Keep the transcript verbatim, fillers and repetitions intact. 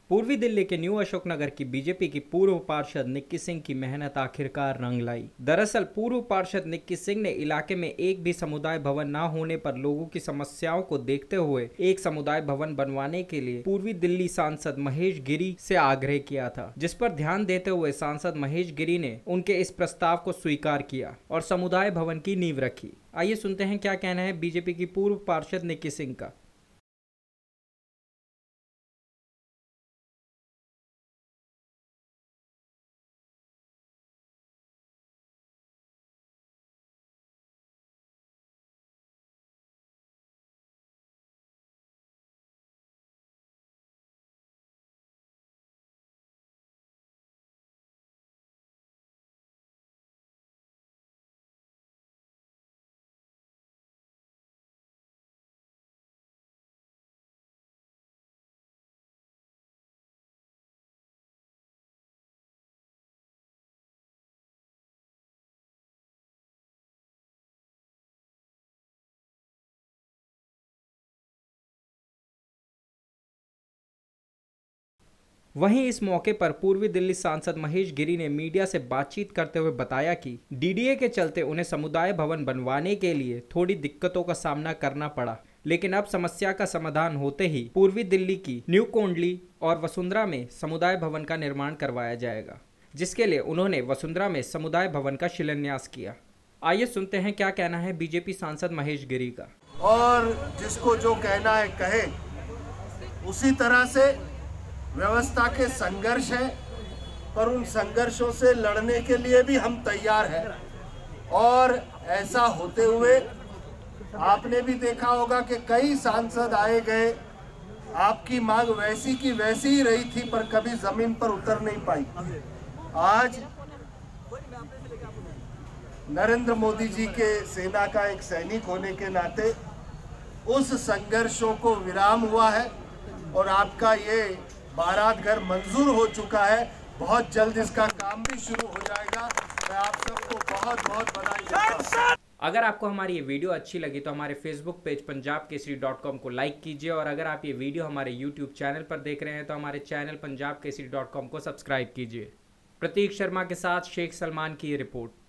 पूर्वी दिल्ली के न्यू अशोकनगर की बीजेपी की पूर्व पार्षद निक्की सिंह की मेहनत आखिरकार रंग लाई। दरअसल पूर्व पार्षद निक्की सिंह ने इलाके में एक भी समुदाय भवन न होने पर लोगों की समस्याओं को देखते हुए एक समुदाय भवन बनवाने के लिए पूर्वी दिल्ली सांसद महेश गिरी से आग्रह किया था, जिस पर ध्यान देते हुए सांसद महेश गिरी ने उनके इस प्रस्ताव को स्वीकार किया और समुदाय भवन की नींव रखी। आइए सुनते हैं क्या कहना है बीजेपी की पूर्व पार्षद निक्की सिंह का। वहीं इस मौके पर पूर्वी दिल्ली सांसद महेश गिरी ने मीडिया से बातचीत करते हुए बताया कि डीडीए के चलते उन्हें समुदाय भवन बनवाने के लिए थोड़ी दिक्कतों का सामना करना पड़ा, लेकिन अब समस्या का समाधान होते ही पूर्वी दिल्ली की न्यू कोंडली और वसुंधरा में समुदाय भवन का निर्माण करवाया जाएगा, जिसके लिए उन्होंने वसुंधरा में समुदाय भवन का शिलान्यास किया। आइए सुनते हैं क्या कहना है बीजेपी सांसद महेश गिरी का। और जिसको जो कहना है कहे, उसी तरह से व्यवस्था के संघर्ष हैं, पर उन संघर्षों से लड़ने के लिए भी हम तैयार हैं। और ऐसा होते हुए आपने भी देखा होगा कि कई सांसद आए गए, आपकी मांग वैसी की वैसी ही रही थी, पर कभी जमीन पर उतर नहीं पाई। आज नरेंद्र मोदी जी के सेना का एक सैनिक होने के नाते उस संघर्षों को विराम हुआ है और आपका ये बारात घर मंजूर हो चुका है। बहुत जल्द इसका काम भी शुरू हो जाएगा। मैं आप सबको बहुत बहुत बधाई देता हूं। अगर आपको हमारी ये वीडियो अच्छी लगी तो हमारे Facebook page Punjab Kesari dot com को लाइक कीजिए, और अगर आप ये वीडियो हमारे यूट्यूब चैनल पर देख रहे हैं तो हमारे channel Punjab Kesari dot com को सब्सक्राइब कीजिए। प्रतीक शर्मा के साथ शेख सलमान की ये रिपोर्ट।